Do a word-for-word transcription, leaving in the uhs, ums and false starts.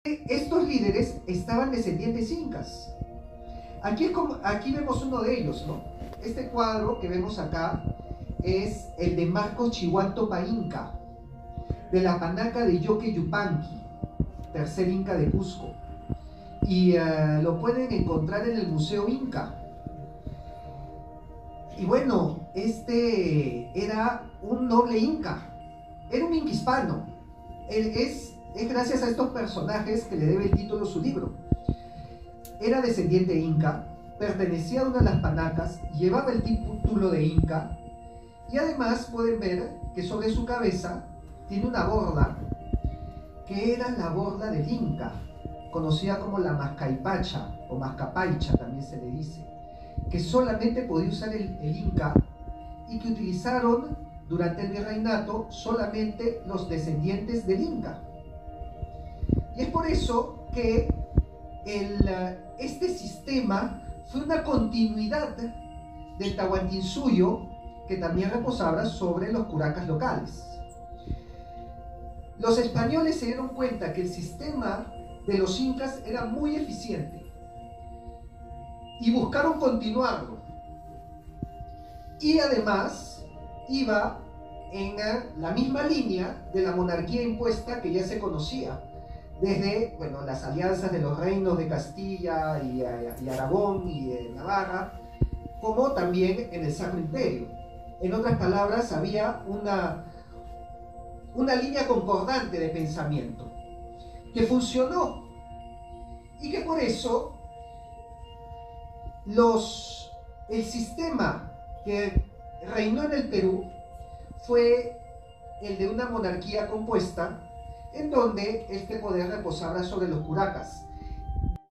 Estos líderes estaban descendientes incas. Aquí, es como, aquí vemos uno de ellos, ¿no? Este cuadro que vemos acá es el de Marcos Chihuantopa Inca, de la panaca de Yoque Yupanqui, tercer Inca de Cusco. Y uh, lo pueden encontrar en el Museo Inca. Y bueno, este era un noble inca, era un inca hispano. Él es, es gracias a estos personajes que le debe el título a su libro. Era descendiente inca, pertenecía a una de las panacas, llevaba el título de inca, y además pueden ver que sobre su cabeza tiene una borla, que era la borla del inca, conocida como la mascaipacha o mascapaicha también se le dice, que solamente podía usar el, el inca y que utilizaron durante el virreinato solamente los descendientes del inca. Y es por eso que el, este sistema fue una continuidad del Tahuantinsuyo, que también reposaba sobre los curacas locales. Los españoles se dieron cuenta que el sistema de los incas era muy eficiente y buscaron continuarlo, y además iba en la misma línea de la monarquía impuesta que ya se conocía desde, bueno, las alianzas de los reinos de Castilla y, y Aragón y de Navarra, como también en el Sacro Imperio. En otras palabras, había una, una línea concordante de pensamiento que funcionó y que por eso Los, el sistema que reinó en el Perú fue el de una monarquía compuesta, en donde este poder reposaba sobre los curacas.